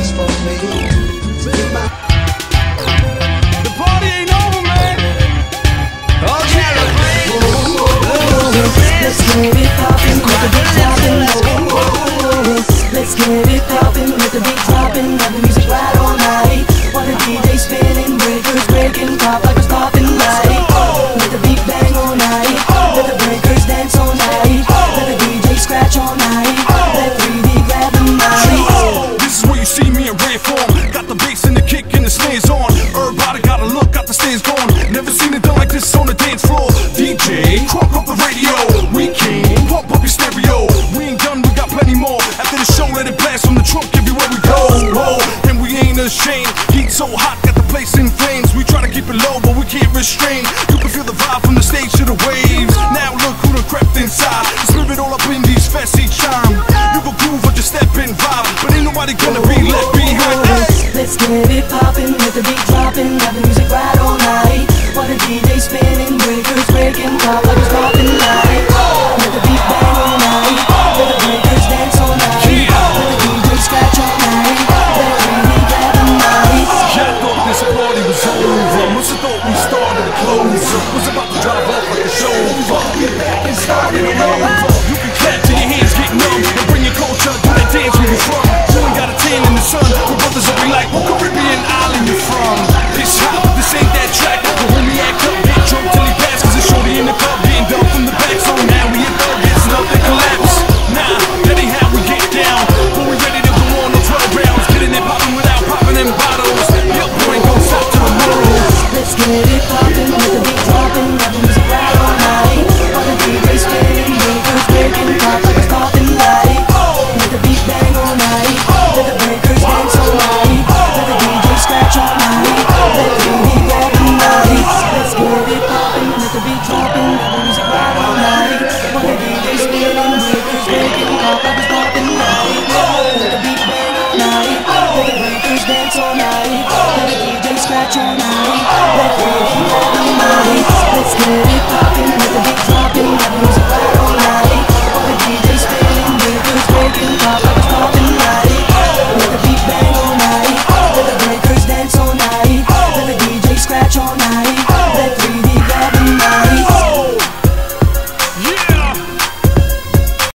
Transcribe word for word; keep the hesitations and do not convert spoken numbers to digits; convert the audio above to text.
just for me. With my The party ain't over, man. Oh, California. Let's get it poppin' with the beat droppin'. Let's get it poppin' with the beat droppin'. Have the music right all night. While the D J spinning, breakers breaking, pop like it's poppin' right. Let the beat bang all night. Let the breakers dance all night. Let the D J scratch all night. Let three D grab the mic. This is where you see me in rare form. Got the bass and the kick and the snares on. Everybody got a look, got the snares going. Never seen it done like this on the dance floor. D J, crunk up the radio. We came, pump up your stereo. We ain't done, we got plenty more. After the show, let it blast from the trunk everywhere we go. Oh, and we ain't ashamed. Heat so hot, got the place in flames. We try to keep it low, but we can't restrain. You can feel the vibe from the stage to the waves. Now look who done crept inside. The spirit all up in these fests each time. You go groove or just step in vibe, but ain't nobody gonna be left behind. Hey! Let's get it poppin' with the beat droppin'. Have the music right all night. While the D J spinning, breakers breaking, pop like it's poppin' right. Let the beat bang all night. Let the breakers dance all night. Let the D J scratch all night. Let it really grab the mic. Yeah, I thought this party was over. Must've thought we started to close up. Was about to drive off like a show over. Get back and start it over. You can clap till your hands get numb and bring your culture to that dance where you from. You ain't got a tan in the sun. My brothers will be like, what Caribbean island you from? This hot, but this ain't that track. But when we act up, get drunk till he pass. Cause it's shorty in the club getting dumped from the back. So now we in thug, it's nothing collapse. Nah, that ain't how we get down. But we ready to go on the twelve rounds. Getting it poppin' without popping them bottles. Yup, you ain't gon' stop till the morning. Let's get it poppin' with the beat droppin'. Have the music right all night. While the D J spinning, breakers breaking, pop like it's poppin' right. Let the beat bang all night. Let the breakers dance all night. Let the D J scratch all night. Let the D J grab the mic. Let's get it poppin' with the beat droppin'. Have the music right all night. While the D J spinning, breakers breaking, pop like it's poppin' right. Let the beat bang all night. Let the breakers dance all night. Let the D J scratch all night.